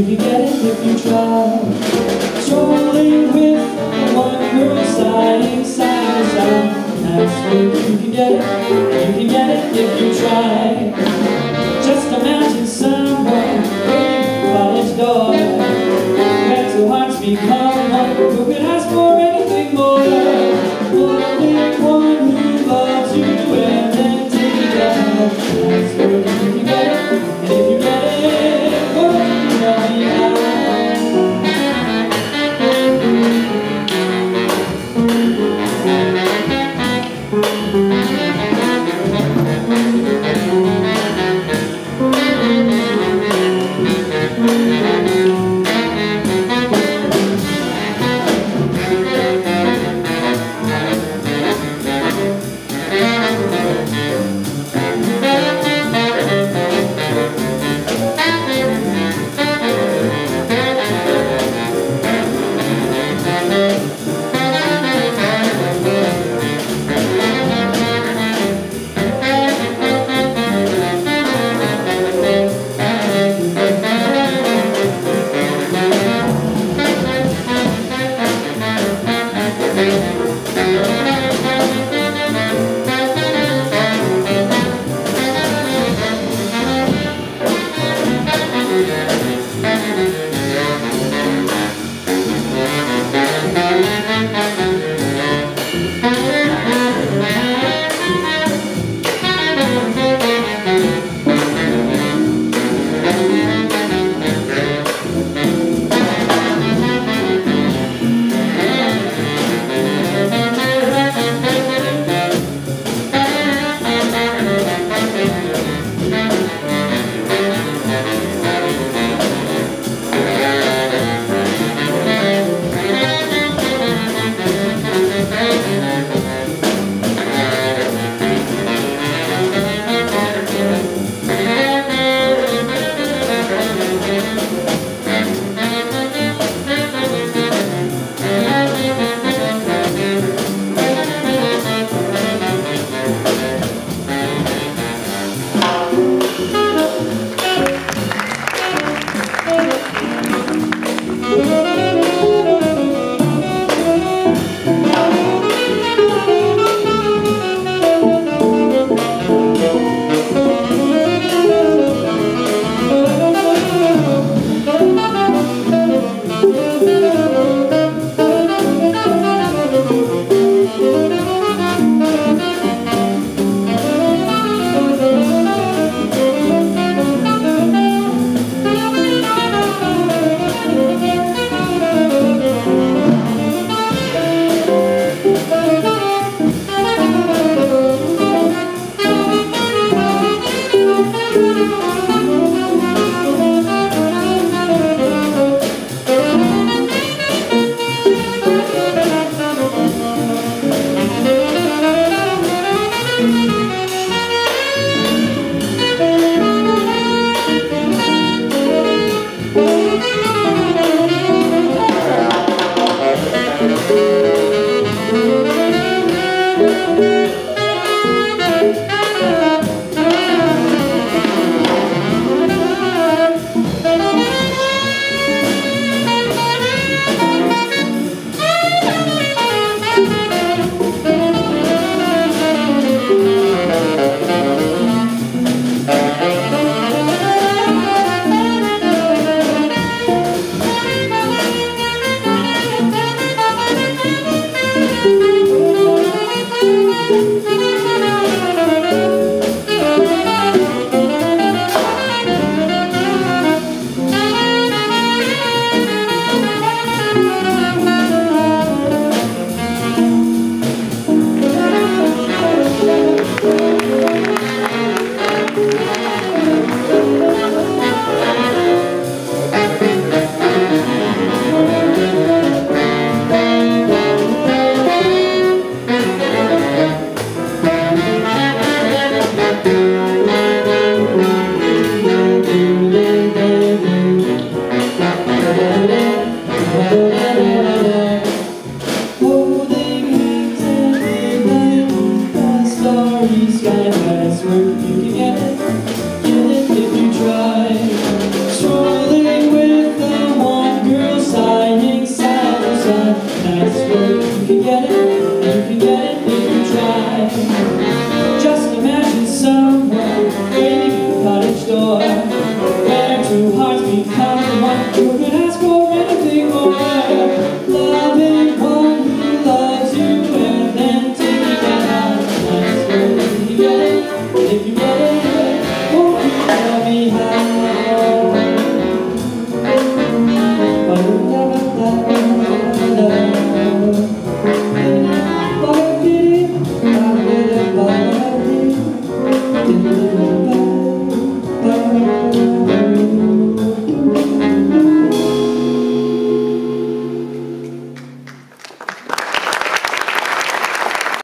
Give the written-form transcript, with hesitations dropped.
can get it if you try. Strolling with one girl side side side. That's where you can get it. You can get it if you try. Just imagine someone waiting by his door, where two hearts become one. Who could ask for anything more? Only one who loves you and then take it down. That's where you can get it. And if you get it, oh, you know me